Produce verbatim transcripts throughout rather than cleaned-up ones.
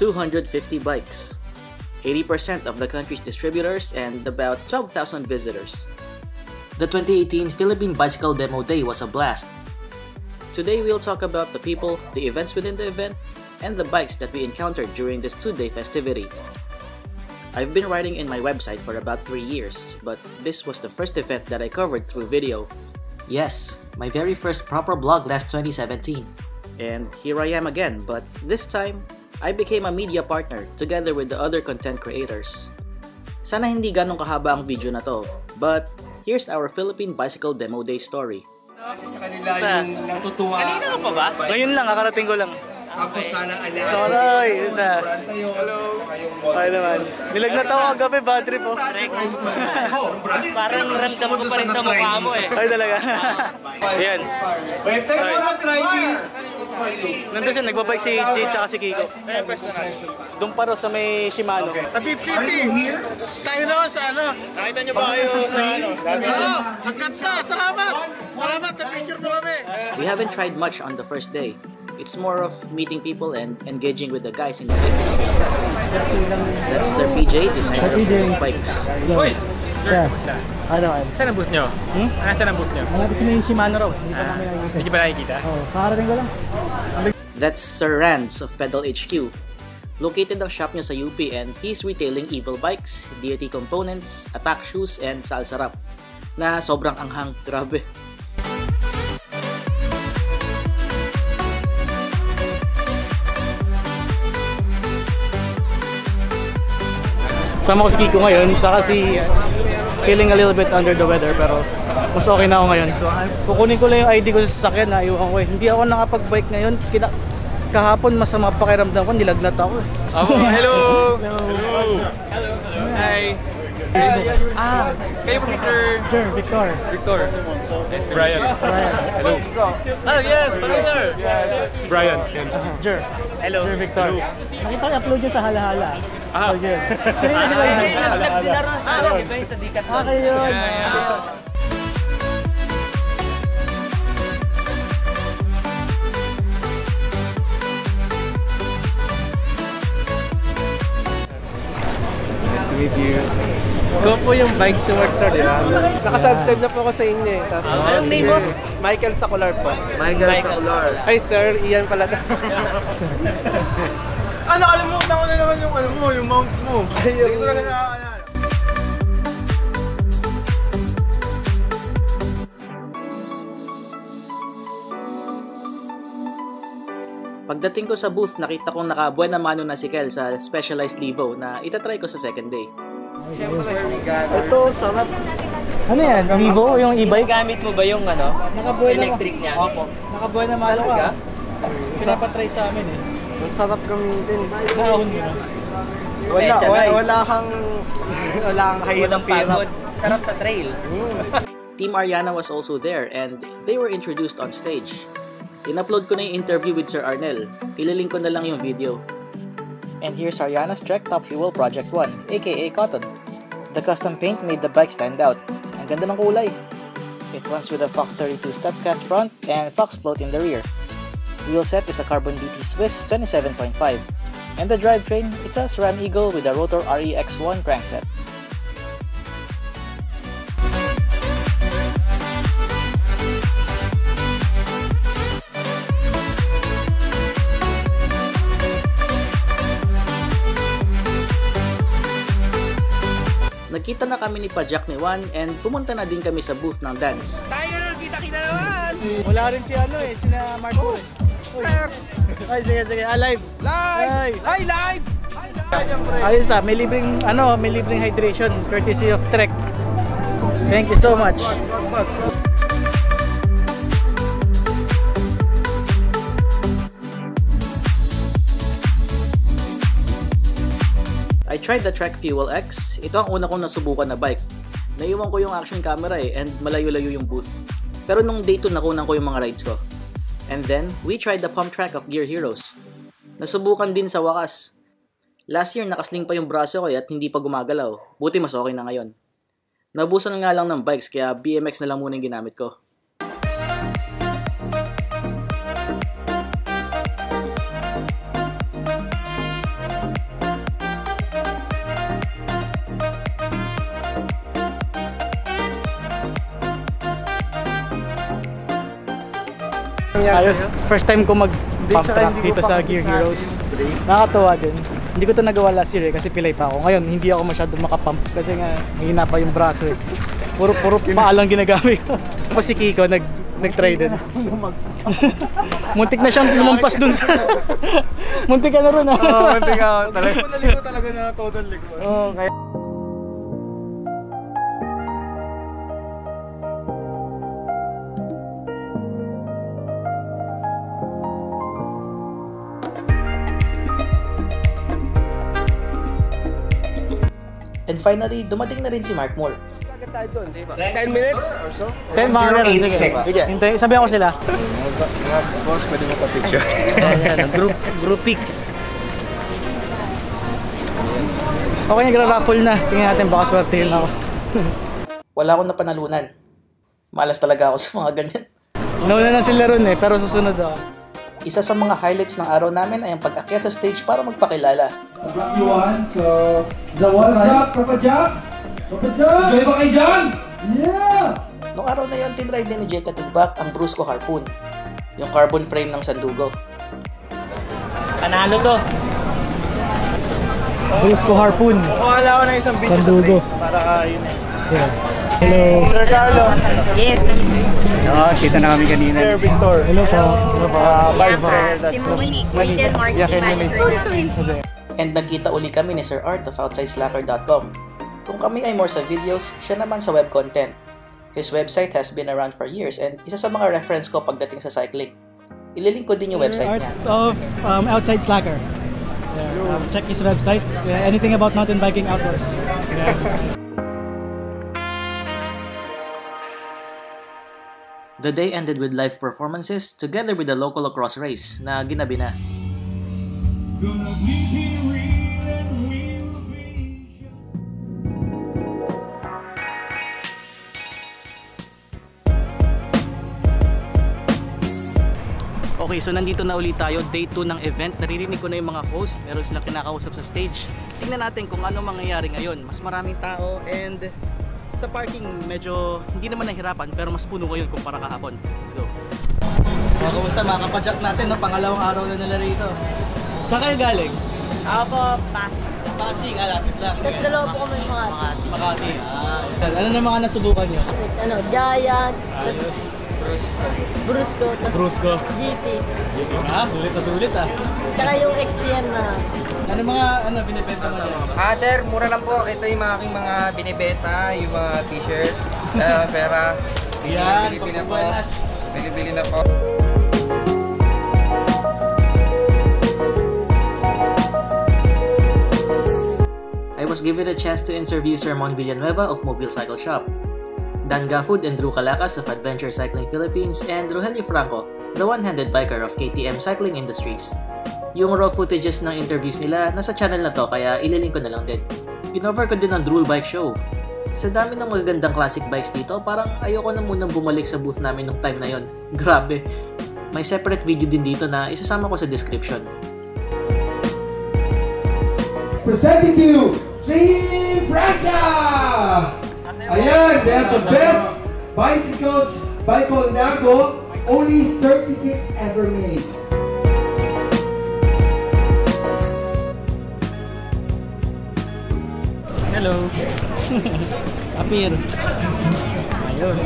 two hundred fifty bikes, eighty percent of the country's distributors, and about twelve thousand visitors. The twenty eighteen Philippine Bicycle Demo Day was a blast. Today we'll talk about the people, the events within the event, and the bikes that we encountered during this two-day festivity. I've been writing in my website for about three years, but this was the first event that I covered through video. Yes, my very first proper blog last twenty seventeen. And here I am again, but this time, I became a media partner together with the other content creators. Sana hindi ganong kahaba ang video na to, but here's our Philippine Bicycle Demo Day story. Sa kanila yung natutuwa. Kanina ka pa ba? Ngayon lang, kakarating ko lang. Ako sana alam. Sorry, isa. Hello. Okay naman. Nilagnat ako kagabi, bad trip po. Parang ramdam ko pa rin sa mukha mo eh. Ay talaga. Ayan. Wait, tayo mo mag-driving. Nandun siya, nagbabike si Chi at si Kiko. Doon pa rin sa may Shimano. Kapit City! Tayo naman sa ano? Nakita niyo ba kayo sa ano? Oo! Ang ganda! Salamat! Salamat! Na-picture mo kami! We haven't tried much on the first day. It's more of meeting people and engaging with the guys in the bike scene. That's Sir P J, designer of Drool bikes. Uy! Yeah. Ano, ano? Saan ang booth nyo? Hmm? Saan ang booth nyo? Malapit sa may Shimano raw. Hindi pa namin nakikita. Hindi pa nakikita? Oo, kakarating ko lang. That's Sir Rands of Pedal H Q. Located ang shop niya sa U P and he's retailing Evil bikes, D A T components, attack shoes, and salsarap. Na sobrang anghang, grabe. Sama ko si Kiko ngayon, saka si feeling a little bit under the weather pero mas okay na ako ngayon. So, kukunin ko lang yung I D ko sa sasakyan na iwan ko eh. Hindi ako nakapag-bike ngayon. Kina kahapon masama pakiramdam ko, nilagnat ako eh. Oh, hello! Hello! Hello! Hi! Ah! Kayo po si Sir... Sir, Victor. Victor. Yes, Brian. Brian. Hello. Oh, yes! Familiar! Yes. Brian. Sir. Hello. Sir Victor. Nakita ko i-upload niyo sa Hala-Hala. Ah. Okay. Sino yung nila yun? Nagdilaro sa akin, iba yung sa dikat doon. Ah, kayo yun. Nice to meet you. Ikaw po yung bike to work sir, di ba? Nakasubscribe na po ako sa inyo eh. Anong name mo? Michael Sacular po. Michael Sacular. Hi sir, Ian pala. Ah, nakalimutan ko na naman yung ano mo, yung mount mo. Hindi ko talaga nakakaalala. Pagdating ko sa booth, nakita kong naka-buena mano na si Kel sa Specialized Levo na itatry ko sa second day. Ito, sarap. Ano yan? Levo? Yung e-bike? Gamit mo ba yung ano? Electric niya? Opo. Naka-buena mano ka? Pinapatry sa amin eh. Masarap gamitin. Nakahon mo na. Wala, wala, wala kang... wala kang Walang pagod. Sarap sa trail. Team Ariana was also there and they were introduced on stage. In-upload ko na yung interview with Sir Arnel. Ililink ko na lang yung video. And here's Ariana's Trek Top Fuel Project one, aka Cotton. The custom paint made the bike stand out. Ang ganda ng kulay. It runs with a Fox thirty-two stepcast front and Fox float in the rear. Wheel set is a Carbon D T Swiss twenty-seven point five. And the drivetrain, it's a SRAM Eagle with a Rotor R E X one crankset. Nagkita na kami ni Pajak ni Juan and pumunta na din kami sa booth ng dance. Tayo na kita-kita naman! Wala rin si ano eh, sina Marco eh. Ay, sige, sige. Ah, live! Live! Hi, live! Ayos ah, may libreng, ano, may libreng hydration courtesy of Trek. Thank you so much. I tried the Trek Fuel X. Ito ang una kong nasubukan na bike. Naiwan ko yung action camera eh, and malayo-layo yung booth. Pero nung day two nakunan ko yung mga rides ko. And then, we tried the pump track of Gear Heroes. Nasubukan din sa wakas. Last year nakasling pa yung braso ko at hindi pa gumagalaw. Buti mas okay na ngayon. Nabusan nga lang ng bikes kaya B M X na lang muna yung ginamit ko. Ayos, first time ko mag pump track dito sa Gear Heroes. Nakakatuwa din. Hindi ko ito nagawa last year eh, kasi pilay pa ako. Ngayon, hindi ako masyadong makapump kasi nga mahina pa yung braso eh. Puro, puro paa lang ginagamit ko. Tapos si Kiko, nag, nag-try din. Muntik na siyang lumampas dun sa... Muntik ka na rin ah. Oo, muntik ako. Talaga. Naliko talaga na total liko. Oo, kaya... And finally, dumating na rin si Mark Moore. ten minutes or so? ten mga ganun, sige. Hintay, sabihan ko sila. Boss, pwede mo pa-picture. Ayan, group, group pics. Okay, nagra-raffle na. Tingnan natin, baka swertihin ako. Wala akong napanalunan. Malas talaga ako sa mga ganyan. Nauna na sila ron eh, pero susunod ako. Isa sa mga highlights ng araw namin ay ang pag-akyat sa stage para magpakilala. Everyone, so the what's up, Papa Jack? Papa Jack! Enjoy ba kayo dyan? Yeah! Noong araw na yon, tinride din ni Jake Katigbak ang Brisko Harpoon, yung carbon frame ng Sandugo. Panalo to. Brisko Harpoon. Kukuhala ko ng isang beach Sandugo. para ka yun eh. Hello. Sir Carlo. Yes. Oh, kita na kami kanina. Sir Victor. Hello po. Hello po. Bye po. Si Monique, retail marketing manager. And nagkita uli kami ni Sir Art of outside slacker dot com. Kung kami ay more sa videos, siya naman sa web content. His website has been around for years and isa sa mga reference ko pagdating sa cycling. Ililink ko din yung website niya. Art of um, Outside Slacker. Yeah, um, check his website. Yeah, anything about mountain biking outdoors. Yeah. The day ended with live performances together with the local lacrosse race na ginabi na. Okay, so nandito na ulit tayo, day two ng event. Naririnig ko na yung mga host, meron silang kinakausap sa stage. Tingnan natin kung ano mangyayari ngayon. Mas maraming tao and sa parking medyo hindi naman nahirapan pero mas puno ngayon kumpara kahapon. Let's go. Oh, kumusta mga kapadyak natin, no? Pangalawang araw na nila rito. Saan kayo galing? Ako po, Pasig. Pasig, alapit lang. Tapos dalawa po kami Makati. Makati. Ah, ano na mga nasubukan nyo? Ano, Giant, Ayos. Brisko, tapos Brisko. G T. Ah, sulit na sulit ah. Tsaka yung X T M na. Ano mga ano binibenta mo dyan? Ah, sir, mura lang po. Ito yung mga aking mga binibenta, yung mga t-shirt, uh, pera. Yan, Bili-bili na po. pagbubuenas. Bili-bili na po. I was given a chance to interview Sir Mon Villanueva of Mobile Cycle Shop, Dan Gafud and Drew Calacas of Adventure Cycling Philippines, and Rogelio Franco, the one-handed biker of K T M Cycling Industries. Yung raw footages ng interviews nila nasa channel na to kaya ililink ko na lang din. Kinover ko din ang Drool Bike Show. Sa dami ng magagandang classic bikes dito, parang ayoko na munang bumalik sa booth namin nung time na yon. Grabe. May separate video din dito na isasama ko sa description. Presenting to you, Team Francia! Ayan, they have the best bicycles by Colnago, only thirty-six ever made. Hello. Apir. Ayos.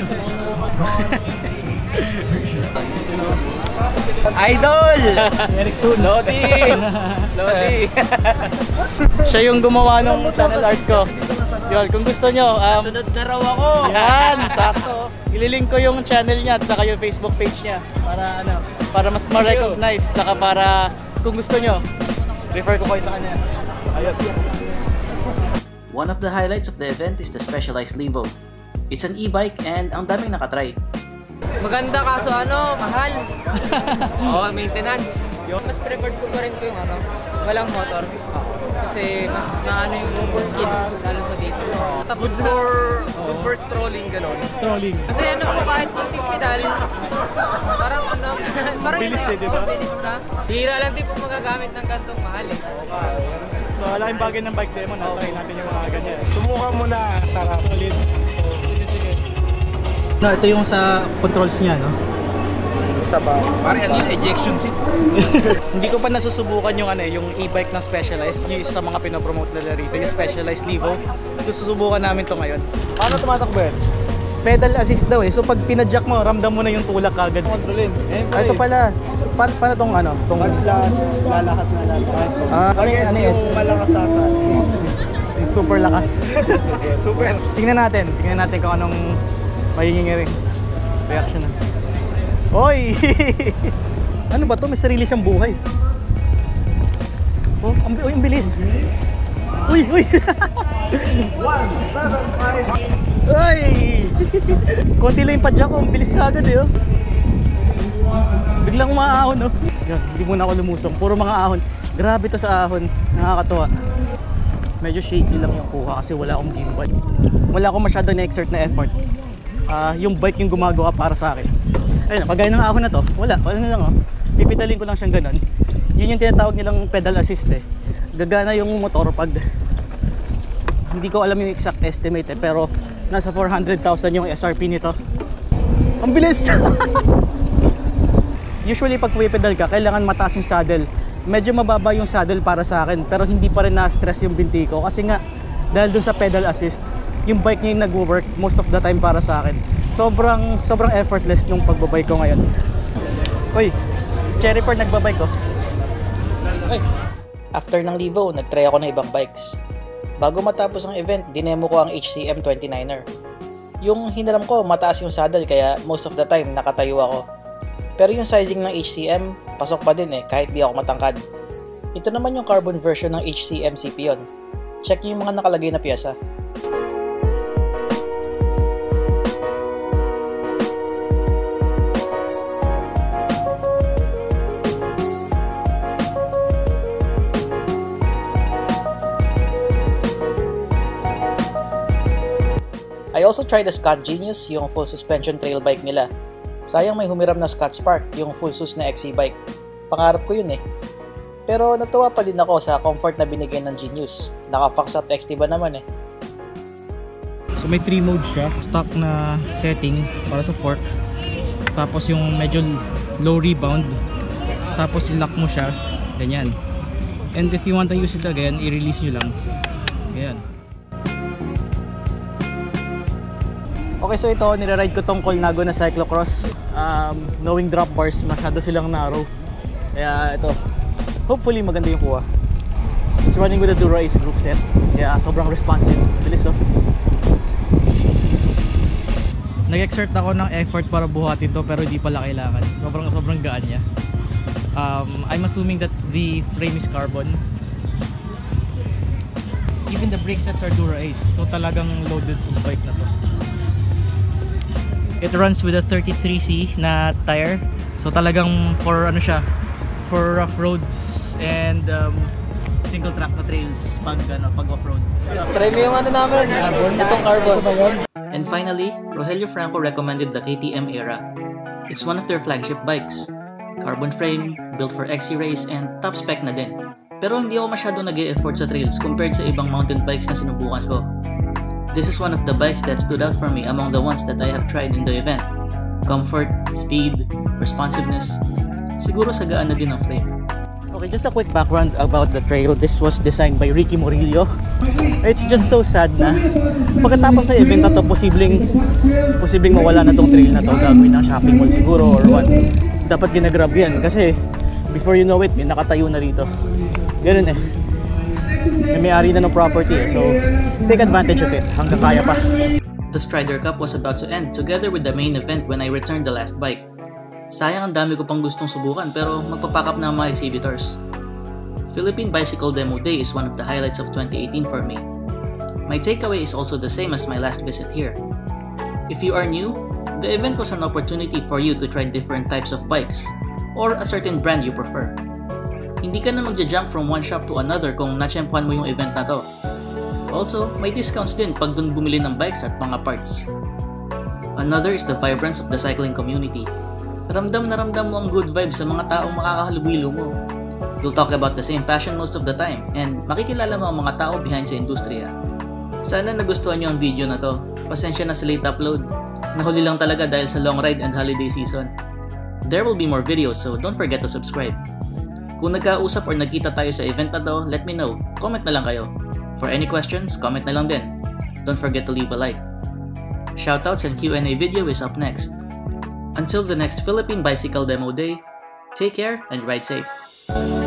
Idol! Eric Tunes. Lodi! Lodi! Siya yung gumawa ng channel art ko. Yun, kung gusto nyo, um, Sunod na raw ako! yan, sakto. Ililink ko yung channel niya at saka yung Facebook page niya para ano, para mas ma-recognize, saka para kung gusto nyo, refer ko kayo sa kanya. Ayos. One of the highlights of the event is the Specialized Levo. It's an e-bike and ang daming nakatry. Maganda kaso ano, mahal. Oo, maintenance. Mas preferred ko pa rin ko yung ano, walang motors. Kasi mas maano yung skills, lalo sa dito. Tapos Good for, good for strolling, gano'n. Strolling. Kasi ano po kahit konting pedal, parang ano, parang Bilis eh, di ba? Bilis na. Hira lang din po magagamit ng gantong mahal eh. So, malaking bagay ng bike demo, na-try natin yung mga ganyan. Sumuka mo na, sarap. Solid. Sige, sige. No, ito yung sa controls niya, no? sa bahay. Pare, ano yung ejection seat? Hindi ko pa nasusubukan yung ano yung e-bike ng Specialized, yung isa sa mga pinopromote nila rito, yung Specialized Levo. Susubukan namin to ngayon. Paano tumatakbo yan? Pedal assist daw eh. So pag pinadjack mo, ramdam mo na yung tulak kagad. Kontrolin. Ah, ito pala. So, pa paano tong ano? Tong Plus, lalakas na lang. Ah, ano yung ano yes? Malakas ata. Yung super lakas. Super. Tingnan natin. Tingnan natin kung anong magiging reaction na. Hoy! Ano ba to? May sarili siyang buhay. Oh, ang, oh, ang bilis. Uy, uy! one, seven, five. Uy! Konti lang yung padyak ko. Ang bilis ka agad eh. Oh. Biglang umaahon. Oh. Yan, hindi muna ako lumusong. Puro mga ahon. Grabe to sa ahon. Nakakatuwa. Medyo shaky lang yung kuha kasi wala akong gimbal. Wala akong masyado na-exert na effort. Uh, yung bike yung gumagawa para sa akin. Ayun, kagaya ng ahon na to, wala, wala na lang oh. Pipedalin ko lang siyang ganun. Yun yung tinatawag nilang pedal assist eh. Gagana yung motor pag hindi ko alam yung exact estimate eh, pero nasa four hundred thousand yung S R P nito. Ang bilis! Usually pag pumipedal ka, kailangan mataas yung saddle. Medyo mababa yung saddle para sa akin, pero hindi pa rin na-stress yung binti ko kasi nga dahil dun sa pedal assist, yung bike niya yung nag-work most of the time para sa akin. Sobrang sobrang effortless nung pagbabike ko ngayon. Uy, Cherry Pearl nagbabike ko. Ay. After ng Levo, nagtry ako ng ibang bikes. Bago matapos ang event, dinemo ko ang H C M twenty-niner. Yung hinaram ko, mataas yung saddle kaya most of the time nakatayo ako. Pero yung sizing ng H C M, pasok pa din eh kahit di ako matangkad. Ito naman yung carbon version ng H C M C P yun. Check yung mga nakalagay na piyesa. I also tried the Scott Genius, yung full suspension trail bike nila. Sayang may humiram na Scott Spark, yung full sus na X C bike. Pangarap ko yun eh. Pero natuwa pa din ako sa comfort na binigay ng Genius. Naka-Fox at X T ba naman eh. So may three modes siya. Stock na setting para sa fork. Tapos yung medyo low rebound. Tapos i-lock mo siya. Ganyan. And if you want to use it again, i-release nyo lang. Ganyan. Okay, so ito, nire-ride ko tong Colnago na cyclocross. Um, knowing drop bars, masyado silang narrow. Kaya ito, hopefully maganda yung kuha. It's running with a Dura Ace group set. Kaya sobrang responsive. Bilis oh. Nag-exert ako ng effort para buhatin to pero di pala kailangan. Sobrang sobrang gaan niya. Um, I'm assuming that the frame is carbon. Even the brake sets are Dura Ace. So talagang loaded yung bike na to. It runs with a thirty-three C na tire. So talagang for ano siya, for rough roads and um, single track na trails pag ano, pag off-road. Try mo yung ano namin, carbon. Itong carbon. And finally, Rogelio Franco recommended the K T M Era. It's one of their flagship bikes. Carbon frame, built for X C race and top spec na din. Pero hindi ako masyado nag-e-effort sa trails compared sa ibang mountain bikes na sinubukan ko. This is one of the bikes that stood out for me among the ones that I have tried in the event. Comfort, speed, responsiveness, siguro sagaan na din ang frame. Okay, just a quick background about the trail. This was designed by Ricky Murillo. It's just so sad na pagkatapos ng event na to, posibleng, posibleng mawala na tong trail na to, gagawin ng shopping mall siguro or what. Dapat ginagrab yan kasi before you know it, may nakatayo na rito. Ganun eh. May may-ari na ng property eh, so take advantage of it hanggang kaya pa. The Strider Cup was about to end together with the main event when I returned the last bike. Sayang ang dami ko pang gustong subukan pero magpapack up na ang mga exhibitors. Philippine Bicycle Demo Day is one of the highlights of twenty eighteen for me. My takeaway is also the same as my last visit here. If you are new, the event was an opportunity for you to try different types of bikes or a certain brand you prefer. Hindi ka na magja-jump from one shop to another kung natsyempuhan mo yung event na to. Also, may discounts din pag dun bumili ng bikes at mga parts. Another is the vibrance of the cycling community. Ramdam na ramdam mo ang good vibes sa mga taong makakahalubilo mo. You'll talk about the same passion most of the time and makikilala mo ang mga tao behind sa industriya. Sana nagustuhan nyo ang video na to. Pasensya na sa late upload. Nahuli lang talaga dahil sa long ride and holiday season. There will be more videos, so don't forget to subscribe. Kung nagkausap or nagkita tayo sa event na to, let me know. Comment na lang kayo. For any questions, comment na lang din. Don't forget to leave a like. Shoutouts and Q and A video is up next. Until the next Philippine Bicycle Demo Day, take care and ride safe.